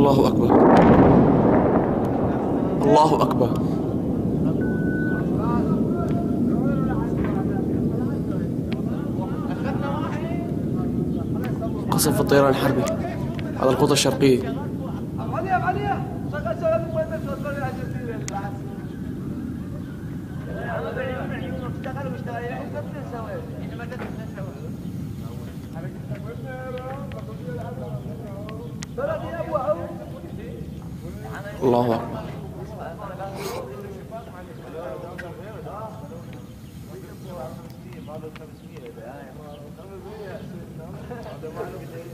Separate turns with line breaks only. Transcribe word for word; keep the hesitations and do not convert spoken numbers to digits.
الله أكبر. الله أكبر. قصف الطيران الحربي على القطر الشرقية. الله أكبر.